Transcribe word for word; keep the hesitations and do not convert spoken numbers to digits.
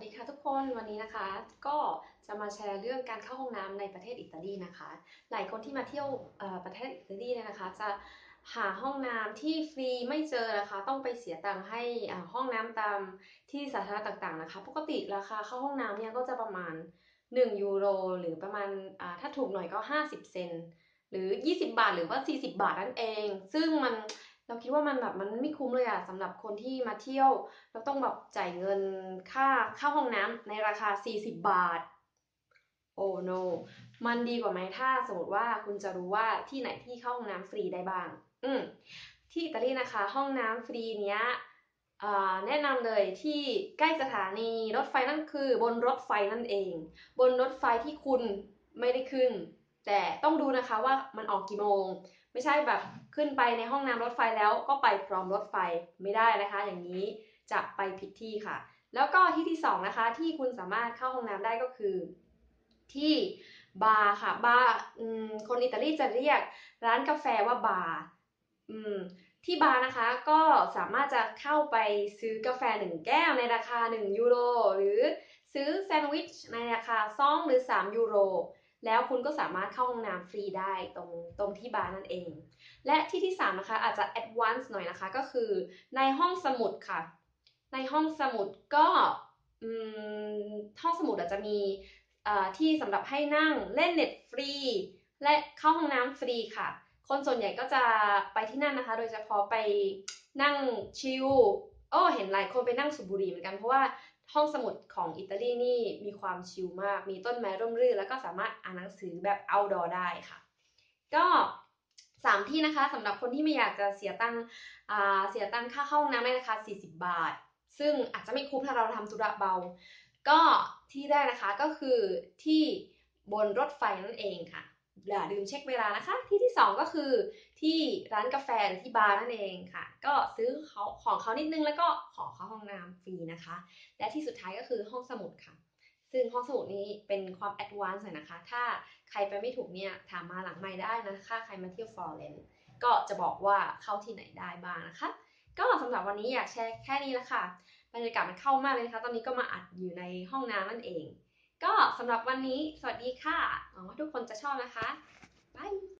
ดีค่ะทุกคนวันนี้นะคะก็จะมาแชร์เรื่องการเข้าห้องน้ำในประเทศอิตาลีนะคะหลายคนที่มาเที่ยวประเทศอิตาลีเนี่ยนะคะจะหาห้องน้ำที่ฟรีไม่เจอนะคะต้องไปเสียตังค์ให้ห้องน้ำตามที่สาธารณะต่างๆนะคะปกติราคาเข้าห้องน้ำเนี่ยก็จะประมาณหนึ่งยูโรหรือประมาณถ้าถูกหน่อยก็ห้าสิบเซนหรือยี่สิบบาทหรือว่าสี่สิบบาทนั่นเองซึ่งมันเราคิดว่ามันแบบมันไม่คุ้มเลยอะสำหรับคนที่มาเที่ยวเราต้องแบบจ่ายเงินค่าเข้าห้องน้ำในราคาสี่สิบบาทโอ้ no มันดีกว่าไหมถ้าสมมติว่าคุณจะรู้ว่าที่ไหนที่เข้าห้องน้ำฟรีได้บ้างอืมที่อิตาลีนะคะห้องน้ำฟรีเนี้ยแนะนำเลยที่ใกล้สถานีรถไฟนั่นคือบนรถไฟนั่นเองบนรถไฟที่คุณไม่ได้ขึ้นแต่ต้องดูนะคะว่ามันออกกี่โมงไม่ใช่แบบขึ้นไปในห้องน้ำรถไฟแล้วก็ไปพร้อมรถไฟไม่ได้นะคะอย่างนี้จะไปผิดที่ค่ะแล้วก็ที่ที่สองนะคะที่คุณสามารถเข้าห้องน้ำได้ก็คือที่บาร์ค่ะบาร์คนอิตาลีจะเรียกร้านกาแฟว่าบาร์ที่บาร์นะคะก็สามารถจะเข้าไปซื้อกาแฟหนึ่งแก้วในราคาหนึ่งยูโรหรือซื้อแซนด์วิชในราคาสองหรือสามยูโรแล้วคุณก็สามารถเข้าห้องน้ำฟรีได้ตรงตรงที่บาร์นั่นเองและที่ที่สามนะคะอาจจะแอดวานซ์หน่อยนะคะก็คือในห้องสมุดค่ะในห้องสมุดก็ห้องสมุดอาจจะมีที่สำหรับให้นั่งเล่นเน็ตฟรีและเข้าห้องน้ำฟรีค่ะคนส่วนใหญ่ก็จะไปที่นั่นนะคะโดยเฉพาะไปนั่งชิลโอ้เห็นหลายคนไปนั่งสูบบุหรี่เหมือนกันเพราะว่าห้องสมุดของอิตาลีนี่มีความชิลมากมีต้นไม้ร่มรื่นแล้วก็สามารถอ่านหนังสือแบบ outdoor ได้ค่ะก็สามที่นะคะสำหรับคนที่ไม่อยากจะเสียตังค์เสียตังค่าเข้าห้องน้ำในราคาสี่สิบบาทซึ่งอาจจะไม่คุ้มถ้าเราทำธุระเบาก็ที่แรกนะคะก็คือที่บนรถไฟนั่นเองค่ะอย่าลืมเช็คเวลานะคะที่ที่สองก็คือที่ร้านกาแฟหรือที่บาร์นั่นเองค่ะก็ซื้อของเขานิดนึงแล้วก็ขอเข้าห้องน้ำฟรีนะคะและที่สุดท้ายก็คือห้องสมุดค่ะซึ่งห้องสมุดนี้เป็นความแอดวานซ์หน่อยนะคะถ้าใครไปไม่ถูกเนี่ยถามมาหลังไมค์ได้นะคะใครมาเที่ยวฟลอเรนซ์ก็จะบอกว่าเข้าที่ไหนได้บ้างนะคะก็สำหรับวันนี้อยากแชร์แค่นี้ละค่ะบรรยากาศมันเข้ามากเลยนะคะตอนนี้ก็มาอัดอยู่ในห้องน้ำนั่นเองก็สำหรับวันนี้สวัสดีค่ะหวังว่าทุกคนจะชอบนะคะบาย